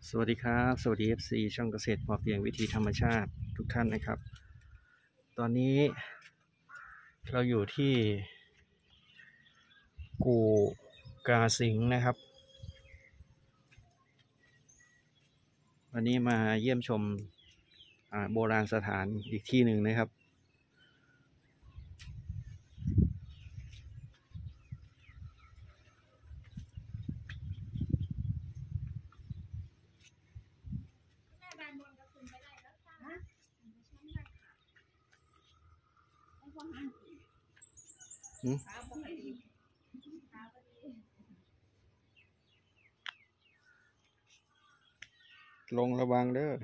สวัสดีครับสวัสดี FC ช่องเกษตรพอเพียงวิถีธรรมชาติทุกท่านนะครับ ตอนนี้เราอยู่ที่กู่กาสิงห์นะครับ วันนี้มาเยี่ยมชมโบราณสถานอีกที่หนึ่งนะครับลงระวังเด้อ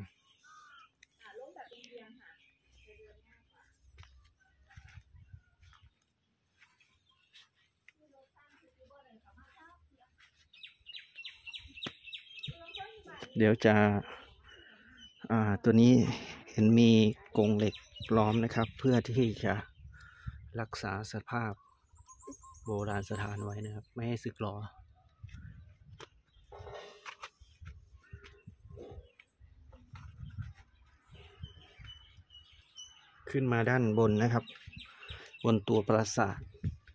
เดี๋ยวจะตัวนี้เห็นมีกรงเหล็กล้อมนะครับ เพื่อที่จะรักษาสภาพโบราณสถานไว้นะครับ ไม่ให้สึกหรอขึ้นมาด้านบนนะครับ บนตัวปราสาท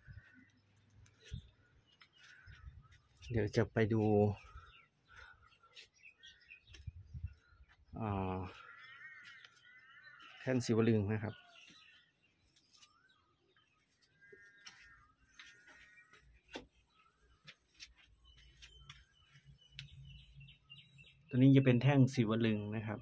เดี๋ยวจะไปดูแท่นศิวลึงนะครับตัวนี้จะเป็นแท่งศิวลึงนะครับ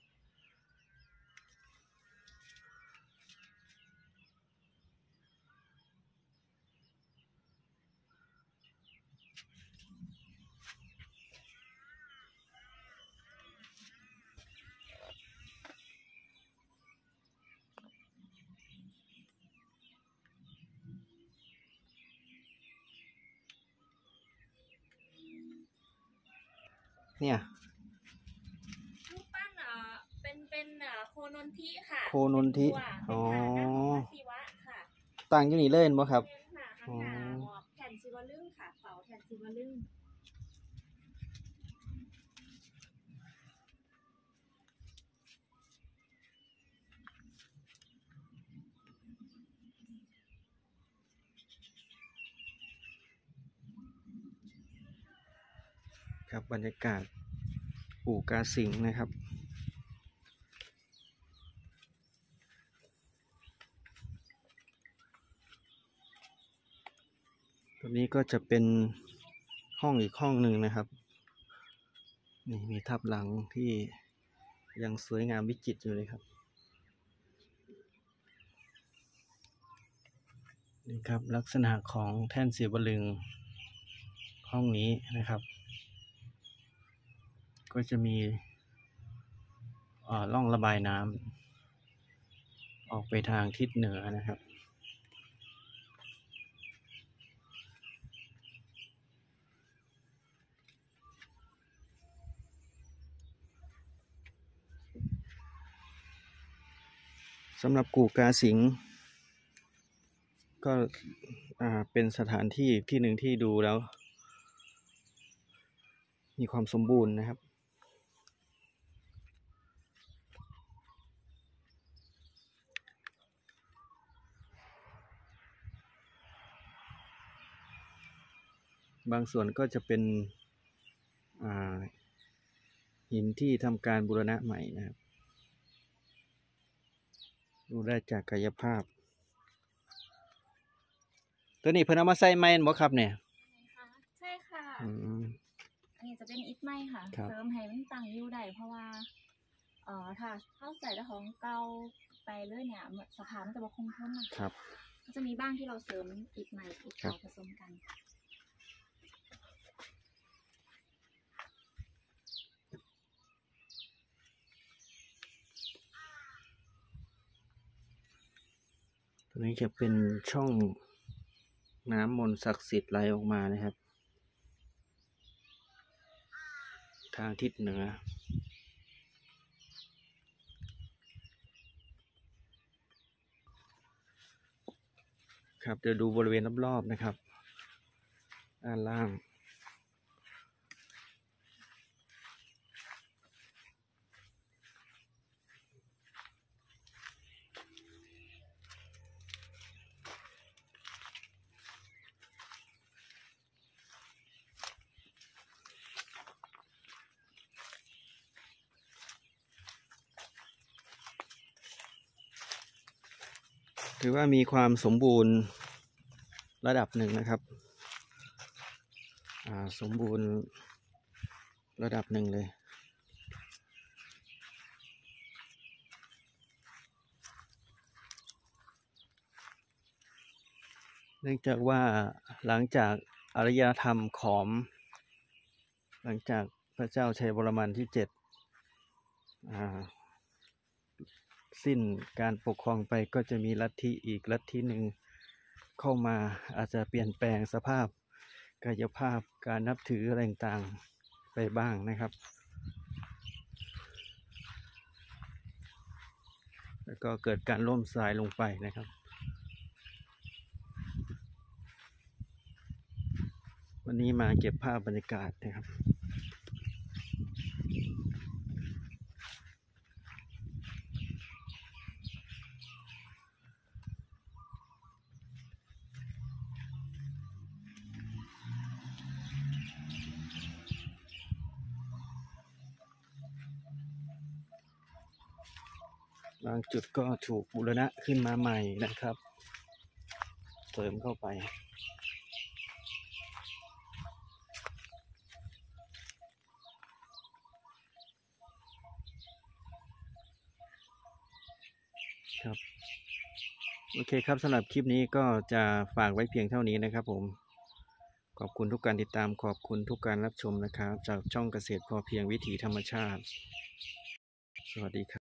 เนี่ยรูปปั้นเป็นโคนนทิค่ะโคนนทิอ๋อศิวะค่ะตั้งอยู่นี่เล่นบ่ครับอ๋อแผ่นศิวลึงค่ะเสาแผ่นศิวลึงครับบรรยากาศปู่กาสิงห์นะครับตัวนี้ก็จะเป็นห้องอีกห้องหนึ่งนะครับนี่มีทับหลังที่ยังสวยงามวิจิตรอยู่เลยครับนี่ครับลักษณะของแท่นศิวลึงห้องนี้นะครับก็จะมีร่องระบายน้ำออกไปทางทิศเหนือนะครับสำหรับกู่กาสิงห์ก็เป็นสถานที่ที่หนึ่งที่ดูแล้วมีความสมบูรณ์นะครับบางส่วนก็จะเป็นหินที่ทำการบูรณะใหม่นะครับดูได้จากกายภาพตัวนี้เพิ่นเอามาใส่ไม้บ่ครับเนี่ยใช่ค่ะอันนี้จะเป็นอิฐไม้ค่ะเสริมให้มันตั้งอยู่ได้เพราะว่าถ้าเข้าใส่แล้วของเก่าไปเลยเนี่ยสภาพมันจะบ่คงทนนะครับก็จะมีบ้างที่เราเสริมอิฐใหม่อิฐเก่าผสมกันตัวนี้จะเป็นช่องน้ำมนต์ศักดิ์สิทธิ์ไหลออกมานะครับทางทิศเหนือครับเดี๋ยวดูบริเวณรอบๆนะครับด้านล่างถือว่ามีความสมบูรณ์ระดับหนึ่งนะครับสมบูรณ์ระดับหนึ่งเลยเนื่องจากว่าหลังจากอารยธรรมขอมหลังจากพระเจ้าชัยวรมันที่ 7สิ้นการปกครองไปก็จะมีลัทธิอีกลัทธิหนึ่งเข้ามาอาจจะเปลี่ยนแปลงสภาพกายภาพการนับถืออะไรต่างๆไปบ้างนะครับแล้วก็เกิดการล่มสลายลงไปนะครับวันนี้มาเก็บภาพบรรยากาศนะครับบางจุดก็ถูกบูรณะขึ้นมาใหม่นะครับเสริมเข้าไปครับโอเคครับสำหรับคลิปนี้ก็จะฝากไว้เพียงเท่านี้นะครับผมขอบคุณทุกการติดตามขอบคุณทุกการรับชมนะครับจากช่องเกษตรพอเพียงวิถีธรรมชาติสวัสดีครับ